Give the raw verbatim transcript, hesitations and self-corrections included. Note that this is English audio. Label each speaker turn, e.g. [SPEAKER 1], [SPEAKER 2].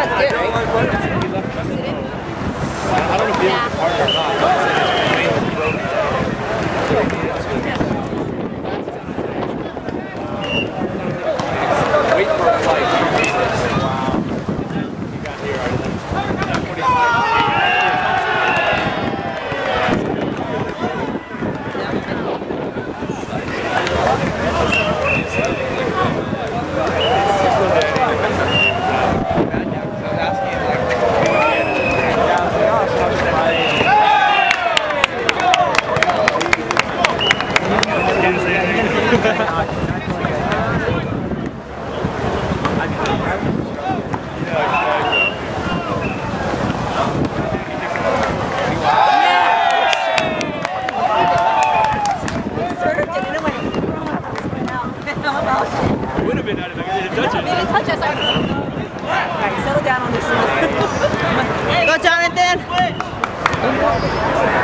[SPEAKER 1] That's good, right?
[SPEAKER 2] I don't know if he was a partner or not. Wait for a flight.
[SPEAKER 3] Would have been out of it. They didn't touch it.
[SPEAKER 1] They didn't touch us. Alright, settle down on this one. Go, Jonathan!